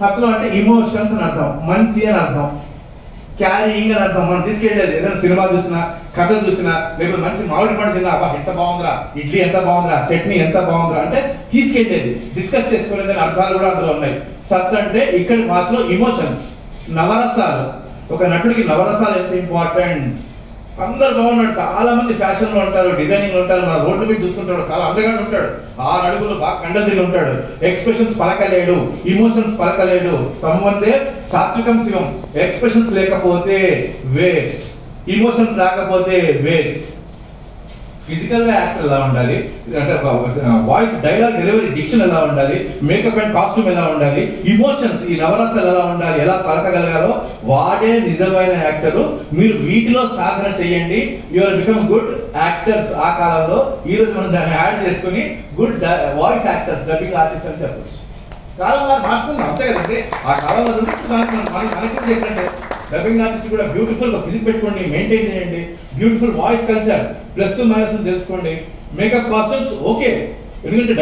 సత్తులో అంటే ఇమోషన్స్ అని అర్థం, మంచి అని అర్థం, క్యారీయింగ్ అని అర్థం. మనం తీసుకెళ్ళేది ఏదైనా సినిమా చూసినా, కథ చూసినా, లేకపోతే మంచి మామిడి పండు తిన్నా, అబ్బా ఎంత బాగుందిరా, ఇడ్లీ ఎంత బాగుందిరా, చట్నీ ఎంత బాగుందిరా అంటే తీసుకెళ్ళేది, డిస్కస్ చేసుకునేది అర్థాలు కూడా అందులో ఉన్నాయి. సత్ అంటే ఇక్కడ భాషలో ఇమోషన్స్, నవరసాలు. ఒక నటుడికి నవరసాలు ఎంత ఇంపార్టెంట్. అందరు బాగున్నాడు, చాలా మంది ఫ్యాషన్ లో ఉంటారు, డిజైనింగ్ ఉంటారు, మన రోడ్ల మీద చూస్తుంటాడు, చాలా అందగా ఉంటాడు, 6 అడుగులు బాగా కండదిరి ఉంటాడు, ఎక్స్ప్రెషన్స్ పలకలేడు, ఇమోషన్స్ పలకలేడు. తమ్ముందే సాత్వికం శివం. ఎక్స్ప్రెషన్స్ లేకపోతే వేస్ట్, ఇమోషన్స్ రాకపోతే వేస్ట్. ఫిజికల్ గా యాక్టర్ ఎలా ఉండాలి అంటే వాయిస్, డైలాగ్ డెలివరీ, డిక్షన్ ఎలా ఉండాలి, మేకప్ అండ్ కాస్ట్యూమ్ ఎలా ఉండాలి, ఇమోషన్స్, ఈ నవరసాలు ఎలా ఉండాలి, ఎలా పలకగలగాలో వాడే నిజమైన యాక్టరు. మీరు వీటిలో సాధన చేయండి, you are become good actors. ఆ కాలంలో ఈ రోజు మనం దాన్ని యాడ్ చేసుకుని good voice actors, dubbing artist అని చెప్పచ్చు. కాలం మార్చుకుందాం అంతే కదండి. ఆ కాలంలో మనకి చెప్పండి, డబ్బింగ్ ఆర్టిస్ట్ కూడా బ్యూటిఫుల్ గా ఫిజిక్ పెట్టుకోండి, మెయింటైన్ చేయండి, beautiful voice culture, plus minus తెలుసుకోండి, మేకప్ కాస్ట్యూమ్స్ ఓకే. ఎందుకంటే